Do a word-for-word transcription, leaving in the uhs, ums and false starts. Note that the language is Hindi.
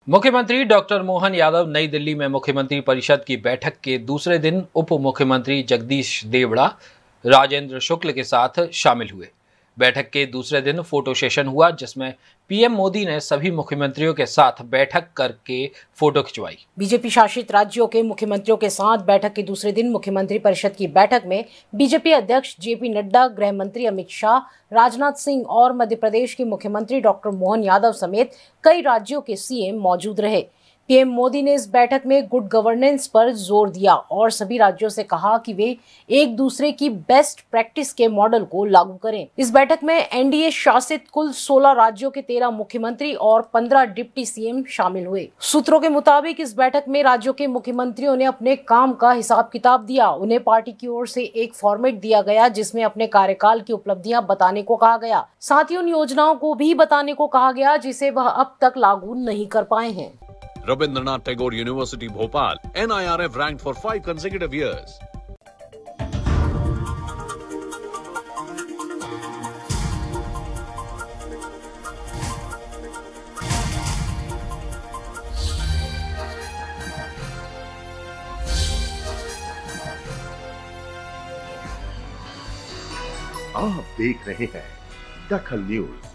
मुख्यमंत्री डॉक्टर मोहन यादव नई दिल्ली में मुख्यमंत्री परिषद की बैठक के दूसरे दिन उप मुख्यमंत्री जगदीश देवड़ा, राजेंद्र शुक्ल के साथ शामिल हुए। बैठक के दूसरे दिन फोटो सेशन हुआ, जिसमें पीएम मोदी ने सभी मुख्यमंत्रियों के साथ बैठक करके फोटो खिंचवाई। बीजेपी शासित राज्यों के मुख्यमंत्रियों के साथ बैठक के दूसरे दिन मुख्यमंत्री परिषद की बैठक में बीजेपी अध्यक्ष जेपी नड्डा, गृह मंत्री अमित शाह, राजनाथ सिंह और मध्य प्रदेश के मुख्यमंत्री डॉक्टर मोहन यादव समेत कई राज्यों के सीएम मौजूद रहे। पीएम मोदी ने इस बैठक में गुड गवर्नेंस पर जोर दिया और सभी राज्यों से कहा कि वे एक दूसरे की बेस्ट प्रैक्टिस के मॉडल को लागू करें। इस बैठक में एनडीए शासित कुल सोलह राज्यों के तेरह मुख्यमंत्री और पंद्रह डिप्टी सीएम शामिल हुए। सूत्रों के मुताबिक इस बैठक में राज्यों के मुख्यमंत्रियों ने अपने काम का हिसाब किताब दिया। उन्हें पार्टी की ओर से एक फॉर्मेट दिया गया, जिसमें अपने कार्यकाल की उपलब्धियां बताने को कहा गया। साथ ही उन योजनाओं को भी बताने को कहा गया जिसे वह अब तक लागू नहीं कर पाए हैं। Rabindranath Tagore University, Bhopal, N I R F ranked for five consecutive years. आप देख रहे हैं दखल न्यूज।